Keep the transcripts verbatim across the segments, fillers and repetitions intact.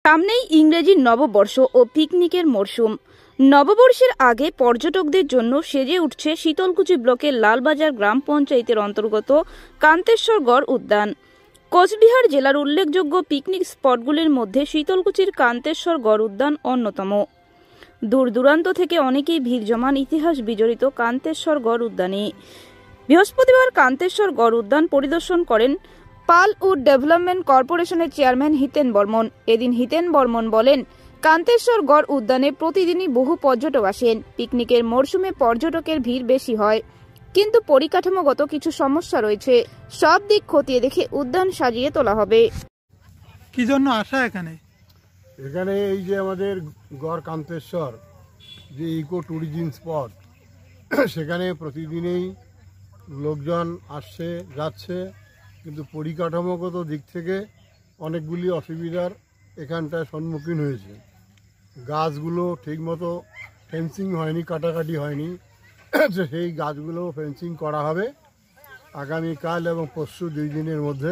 সামনেই ইংরেজি নববর্ষ ও পিকনিকের মরশুম। নববর্ষের আগে পর্যটকদের জন্য সেজে উঠছে শীতলকুচি ব্লকের লালবাজার গ্রাম পঞ্চায়েতের অন্তর্গত কান্তেশ্বরগড় উদ্যান। কোচবিহার জেলার উল্লেখযোগ্য পিকনিক স্পটগুলির মধ্যে শীতলকুচির কান্তেশ্বরগড় উদ্যান অন্যতম। দূর দূরান্ত থেকে অনেকেই ভিড় জমান ইতিহাস বিজড়িত কান্তেশ্বরগড় উদ্যানে। বৃহস্পতিবার কান্তেশ্বরগড় উদ্যান পরিদর্শন করেন পাল উড ডেভেলপমেন্ট কর্পোরেশনের চেয়ারম্যান হিতেন বর্মন। এদিন হিতেন বর্মন বলেন, কান্তেশ্বরগড় উদ্যানে প্রতিদিনই বহু পর্যটক আসেন। পিকনিকের মরশুমে পর্যটকের ভিড় বেশি হয়, কিন্তু পরিকাঠামোগত কিছু সমস্যা রয়েছে। সব দিক খতিয়ে দেখে উদ্যান সাজিয়ে তোলা হবে। কি জন্য আসা এখানে? এখানে এই যে আমাদের গড় কান্তেশ্বর যে ইকো ট্যুরিজম স্পট, সেখানে প্রতিদিনই লোকজন আসছে যাচ্ছে, কিন্তু পরিকাঠামোগত দিক থেকে অনেকগুলি অসুবিধার এখানটায় সম্মুখীন হয়েছে। গাছগুলো ঠিকমতো ফেন্সিং হয়নি, কাটাকাটি হয়নি। যে সেই গাছগুলো ফেন্সিং করা হবে আগামীকাল এবং পরশু দুই দিনের মধ্যে।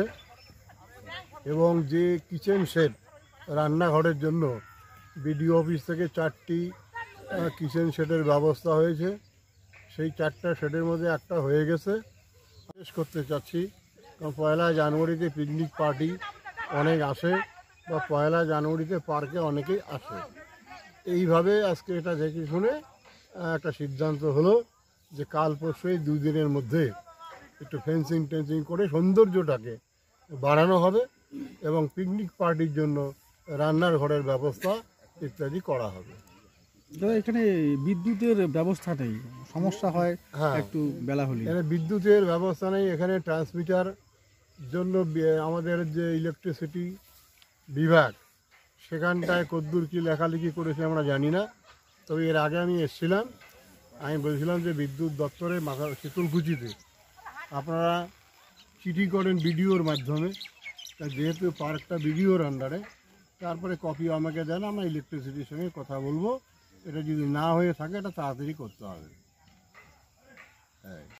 এবং যে কিচেন শেড রান্নাঘরের জন্য বিডিও অফিস থেকে চারটি কিচেন শেডের ব্যবস্থা হয়েছে, সেই চারটা শেডের মধ্যে একটা হয়ে গেছে। শেষ করতে চাচ্ছি, কারণ পয়লা জানুয়ারিতে পিকনিক পার্টি অনেক আসে, বা পয়লা জানুয়ারিতে পার্কে অনেকেই আসে। এইভাবে আজকে এটা দেখে শুনে একটা সিদ্ধান্ত হলো যে কাল পরশু এই দুই দিনের মধ্যে একটু ফেন্সিং টেন্সিং করে সৌন্দর্যটাকে বাড়ানো হবে এবং পিকনিক পার্টির জন্য রান্নার ঘরের ব্যবস্থা ইত্যাদি করা হবে। এখানে বিদ্যুতের ব্যবস্থা নেই, সমস্যা হয়। হ্যাঁ, একটু বেলা হলে এখানে বিদ্যুতের ব্যবস্থা নেই। এখানে ট্রান্সমিটার জন্য আমাদের যে ইলেকট্রিসিটি বিভাগ, সেখানটায় কদ্দূর কী লেখালেখি করেছে আমরা জানি না। তবে এর আগে আমি এসেছিলাম, আমি বলছিলাম যে বিদ্যুৎ দপ্তরে মাথা শীতলকুচিতে আপনারা চিঠি করেন বিডিওর মাধ্যমে, যেহেতু পার্কটা বিডিওর আন্ডারে, তারপরে কপি আমাকে দেন, আমরা ইলেকট্রিসিটির সঙ্গে কথা বলবো। এটা যদি না হয়ে থাকে এটা তাড়াতাড়ি করতে হবে। হ্যাঁ।